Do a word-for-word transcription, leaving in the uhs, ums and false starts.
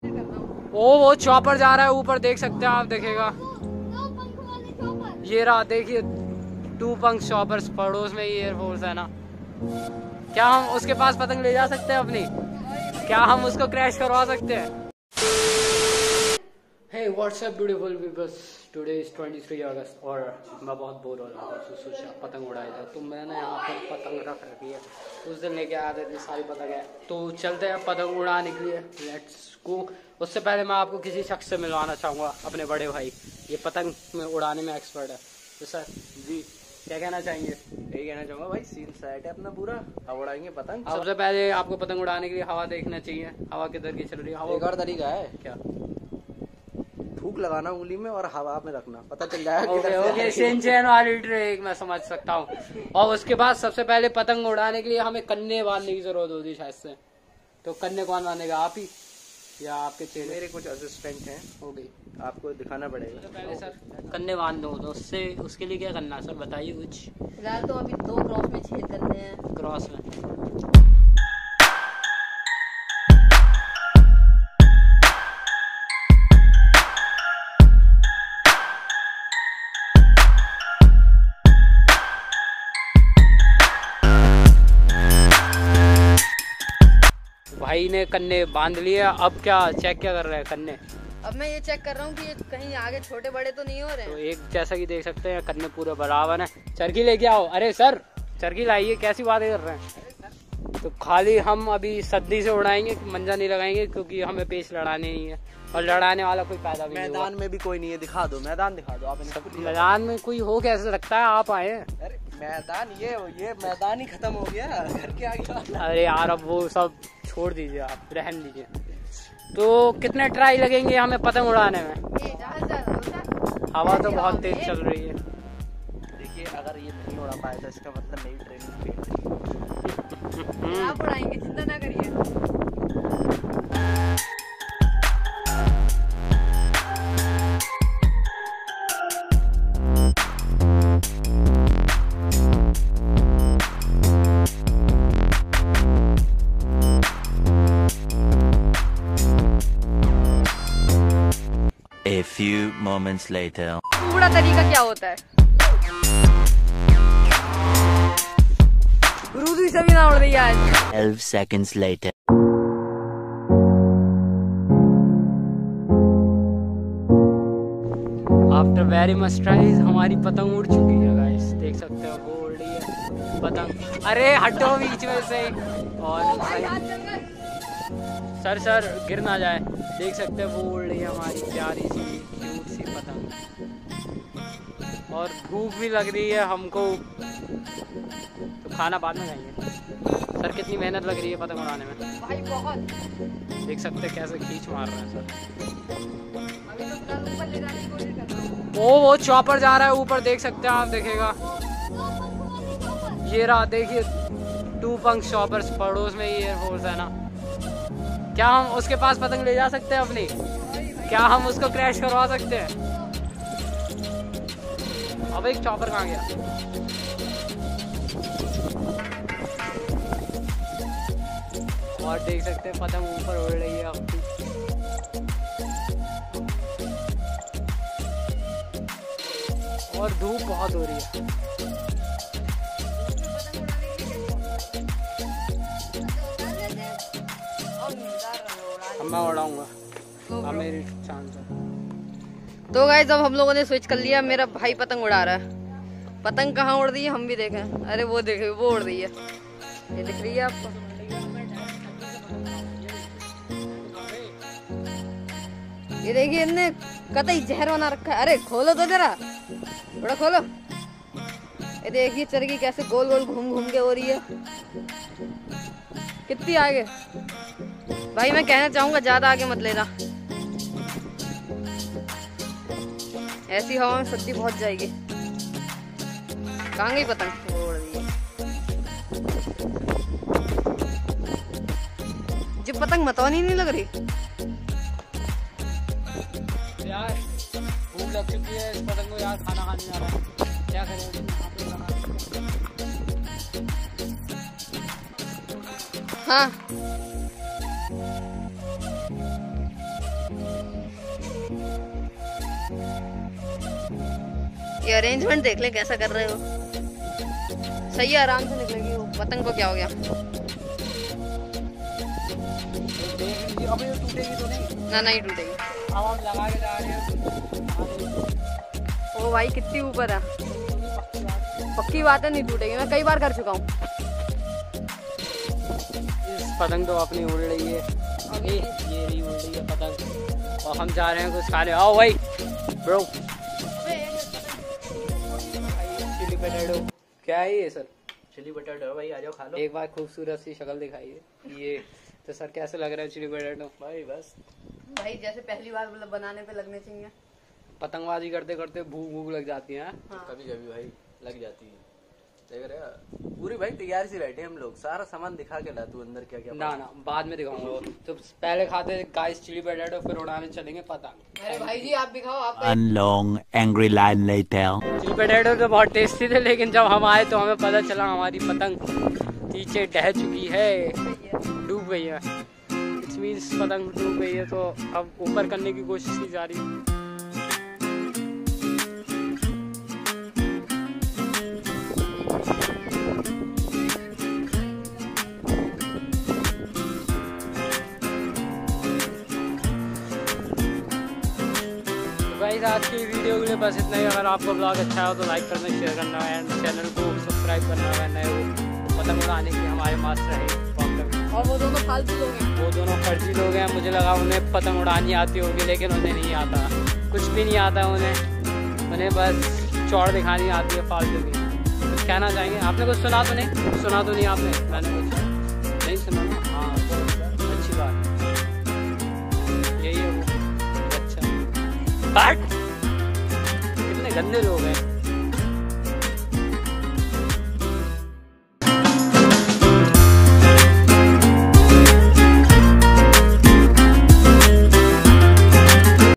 ओ वो चॉपर जा रहा है ऊपर, देख सकते हैं आप, देखेगा ये रहा, देखिए टू पंख चॉपर्स, पड़ोस में ही एयरफोर्स है ना। क्या हम उसके पास पतंग ले जा सकते हैं अपनी? क्या हम उसको क्रैश करवा सकते हैं? Hey WhatsApp beautiful peoples, today is तेईस अगस्त और मैं बहुत बोर हो रहा था, तो सोचा पतंग उड़ाया जाए। तो मैंने यहाँ पर पतंग रख रखी है, उस दिन लेके आया था, इतनी सारी पतंग है। तो चलते हैं पतंग उड़ाने के लिए, लेट्स गो। उससे पहले मैं आपको किसी शख्स से मिलवाना चाहूँगा, अपने बड़े भाई, ये पतंग में उड़ाने में एक्सपर्ट है। तो सर जी क्या कहना चाहेंगे? यही कहना चाहूँगा भाई, सीन सेट है अपना पूरा, अब उड़ाएंगे पतंग। सबसे पहले आपको पतंग उड़ाने के लिए हवा देखना चाहिए, हवा किधर की चल रही है। हवा एक और तरीका है, क्या? थूक लगाना उंगली में और हवा में रखना, पता चल जाएगा। ओके ओके, चेन चेन वाली ट्रिक मैं समझ सकता हूँ। और उसके बाद सबसे पहले पतंग उड़ाने के लिए हमें कन्ने बांधने की जरूरत होती है शायद से। तो कन्ने कौन बांधेगा, आप ही या आपके चेहरे? मेरे कुछ असिस्टेंट हैं, हो गई, आपको दिखाना पड़ेगा। तो पहले सर कन्ने बांध दो, तो उससे उसके लिए क्या करना है सर, बताइए कुछ। फिलहाल तो अभी दो क्रॉस में छेद करने हैं। क्रॉस में भाई ने कन्ने बांध लिए, अब क्या चेक क्या कर रहे हैं कन्ने? अब मैं ये चेक कर रहा हूँ कि ये कहीं आगे छोटे बड़े तो नहीं हो रहे हैं। तो एक जैसा कि देख सकते हैं कन्ने पूरे बराबर हैं। चरखी लेके आओ। अरे सर चरखी लाइए, कैसी बातें कर रहे हैं? तो खाली हम अभी सद्दी से उड़ाएंगे, मंजा नहीं लगाएंगे, क्योंकि हमें पेच लड़ाने नहीं है और लड़ाने वाला कोई पैदा भी नहीं हुआ। मैदान में भी कोई नहीं है, दिखा दो मैदान, दिखा दो आप। मैदान में कोई हो कैसे लगता है, आप आए? अरे मैदान, ये ये मैदान ही खत्म हो गया घर के आगे। अरे यार अब वो सब छोड़ दीजिए, आप रहने दीजिए। तो कितने ट्राई लगेंगे हमें पतंग उड़ाने में? हवा तो बहुत तेज चल रही है। देखिए अगर ये नहीं उड़ा पाए तो इसका मतलब मेरी ट्रेनिंग फेल है। आप उड़ाएंगे, चिंता ना करिए। A few moments later. पूरा तरीका क्या होता है? गुरुजी सभी ना उड़ रही है आज। Twelve seconds later. After very much tries हमारी पतंग उड़ चुकी है गाइस, देख सकते हो वो उड़ रही है पतंग। अरे हटो बीच में से। और सर सर गिर ना जाए, देख सकते हैं वो उड़ रही है हमारी प्यारी सी क्यूट सी पतंग। और भूख भी लग रही है हमको, तो खाना बाद में खाएंगे। सर कितनी मेहनत लग रही है पतंग उड़ाने में भाई, बहुत। देख सकते हैं कैसे खींच मार रहे हैं सर। अभी तो फिलहाल ऊपर ले जाने की कोशिश कर रहा हूं। ओ वो चॉपर जा रहा है ऊपर, देख सकते हैं आप, देखेगा ये रहा, देखिए टू पंख चॉपर्स, पड़ोस में ही एयरफोर्स है ना। क्या हम उसके पास पतंग ले जा सकते हैं अपनी? क्या हम उसको क्रैश करवा सकते हैं? अब एक चॉपर कहाँ गया? और देख सकते हैं पतंग ऊपर उड़ रही है अब। और धूप बहुत हो रही है। मैं उड़ाऊंगा, अब मेरी चांस है। तो गाइस अब हम लोगों ने स्विच कर लिया, मेरा भाई पतंग उड़ा रहा है। पतंग कहाँ उड़ रही है हम भी देखें। अरे वो देखे, वो उड़ रही है, ये दिख रही है आपको? ये देखिए, इनने कतई जहर बना रखा है। अरे खोलो तो जरा, थोड़ा खोलो। ये देखिए चरखी कैसे गोल गोल घूम घूम के हो रही है, कितनी आगे। भाई मैं कहना चाहूंगा ज्यादा आगे मत लेना, ऐसी हवा में सब्जी बहुत जाएगी। कहाँ गई पतंग? उड़ रही है। जो पतंग मतवानी नहीं लग रही यार, भूख लग चुकी है इस पतंग को यार, खाना खाने जा रहा है, क्या करें? हाँ ये अरेंजमेंट देख ले कैसा कर रहे हो। सही है, आराम से निकलेगी वो। पतंग को क्या हो गया? अबे ये टूटेगी तो नहीं? ना नहीं टूटेगी। अब हम लगा के जा रहे हैं। ओ भाई कितनी ऊपर है। पक्की बात है नहीं टूटेगी, मैं कई बार कर चुका हूँ। इस पतंग तो अपनी उड़ रही है, अभी ये रही उड़ रही है पतंग, और हम जा रहे हैं कुछ खाने। आओ भाई ब्रो। चिली पोटैटो क्या है ये सर? चिली पोटैटो भाई, आ जाओ खा लो। एक बार खूबसूरत सी शक्ल दिखाइए। ये तो सर कैसे लग रहा है चिली पोटैटो? भाई बस भाई जैसे पहली बार मतलब बनाने पे लगने चाहिए। पतंगबाजी करते करते भूख भूख लग जाती है। हाँ। कभी कभी भाई लग जाती है। देख रहे हो पूरी भाई तैयार सी बैठे हम लोग। सारा सामान दिखा के ला तू अंदर क्या क्या। ना ना बाद में दिखाऊंगा। तो पहले खाते गाइस चिली पोटैटो, फिर उड़ाने चलेंगे पतंग। अरे भाई जी आप भी खाओ। आप One long angry line later. Chilli potato तो बहुत टेस्टी थे, लेकिन जब हम आए तो हमें पता चला हमारी पतंग नीचे ढह चुकी है, डूब गई है। इट्स मीन्स पतंग डूब गई है, तो अब ऊपर करने की कोशिश की जा रही है। गाइस आज की वीडियो के लिए बस इतना ही। अगर आपको ब्लॉग अच्छा हो तो लाइक करना, शेयर करना एंड चैनल को सब्सक्राइब करना है। नए हो पतंग उड़ाने की हमारे मास्टर है, और वो दोनों फालतू लोग हैं। वो दोनों फर्जी लोग हैं। मुझे लगा उन्हें पतंग उड़ानी आती होगी, लेकिन उन्हें नहीं आता, कुछ भी नहीं आता उन्हें। उन्हें बस चौड़ दिखानी आती है फालतू की। कुछ कहना चाहेंगे? आपने कुछ सुना तो नहीं? सुना तो नहीं आपने? मैंने कुछ नहीं सुना ना। हाँ अच्छी बात, यही है वो। अच्छा बट कितने गंदे लोग हैं।